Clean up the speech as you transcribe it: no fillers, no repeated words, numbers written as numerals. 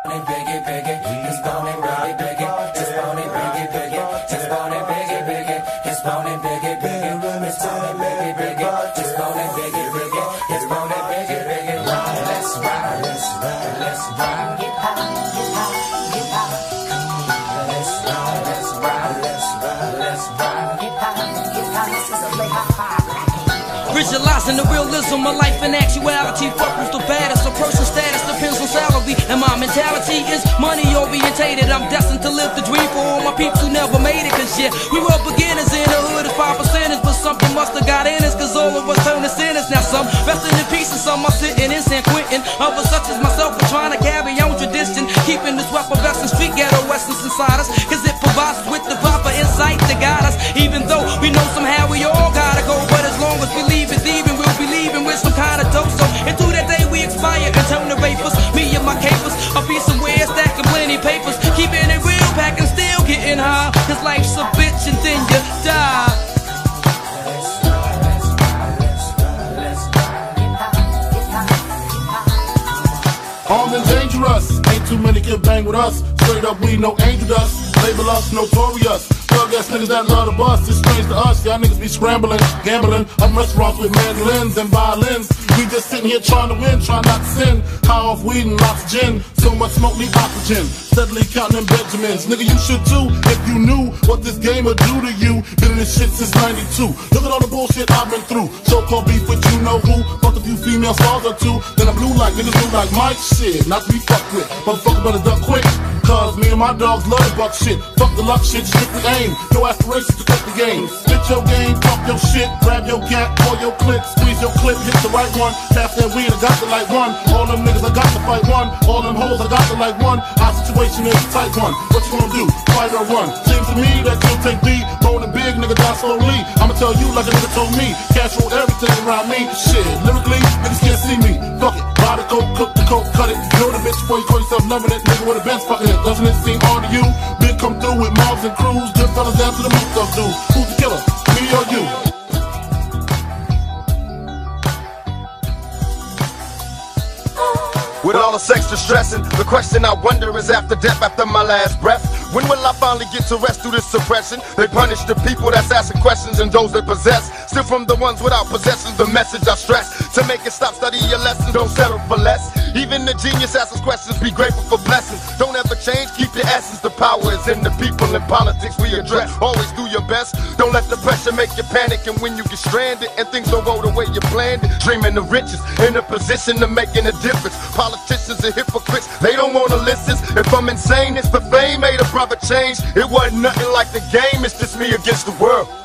Visualizing the realism of life and actuality. Fuck who's the baddest. A person's status depends on salary, and my mentality is money orientated. I'm destined to live the dream for all my peeps who never made it. Cause yeah, we were beginners in the hood as 5%ers, but something must have got in us, cause all of us turned to sinners. Now some resting in peace and some are sitting in San Quentin. Others such as myself are trying to carry on tradition, keeping this effervescent street ghetto essence inside us, cause it provides us with the proper insight to guide us. Even though we know somehow we all gotta go, but as long as we leave it leaving, we'll be leaving with some kind of dope. So into that day we expire and turn to vapors. Me and my capers, I'll be somewhere stacking plenty papers, keeping it real, packing still getting high, cause life's a bitch and then you die. Armed and dangerous, ain't too many can bang with us. Straight up, we no angel dust. Label us notorious. Thug ass niggas that love the bus. It's strange to us, y'all niggas be scrambling, gambling up restaurants with mandolins and violins. We just sitting here trying to win, trying not to sin. High off weed and lots of gin. So much smoke need oxygen. Steadily counting them Benjamins. Nigga, you should too if you knew what this game would do to you. Been in this shit since '92. Look at all the bullshit I've been through. So-called beef with you know who. Fuck a few female stars or two. Then I'm blue like niggas blue like Mike. Shit, not to be fucked with. Motherfucker better duck quick. Cause me and my dogs love the buck shit. Fuck the luck shit, strictly aim. No aspirations to cut the game. Spit your game, talk your shit. Grab your gat, pull your clip. Squeeze your clip, hit the right one. Pass that weed, I got to like one. All them niggas, I got to fight one. All them hoes, I got to like one. Our situation is a tight one. What you gonna do? Fight or run? Seems to me that you'll take the bone and big, nigga, die slowly. I'ma tell you like a nigga told me. Cash roll everything around me. Shit, lyrically, niggas can't see me. Fuck it. Buy the coke, cook the coke, cut it. Know the bitch before you call yourself loving it. Nigga with a bench fucking it. Doesn't it seem hard to you? Big come through with mobs and crews. Good fellas down to the moot stuff, dude. Who's the killer? Me or you? With all the sex distressing, the question I wonder is after death, after my last breath, when will I finally get to rest through this suppression? They punish the people that's asking questions and those that possess. Still from the ones without possessions, the message I stress. To make it stop, study your lessons, don't settle for less. Even the genius asks questions, be grateful for blessings. Don't ever change, keep your essence. The power is in the people, in politics we address. Always do your best, don't let the pressure make you panic. And when you get stranded and things don't go the way you planned it, dreaming the riches, in a position of making a difference. Politicians are hypocrites, they don't wanna listen. If I'm insane, it's the fame made a brother change. It wasn't nothing like the game, it's just me against the world.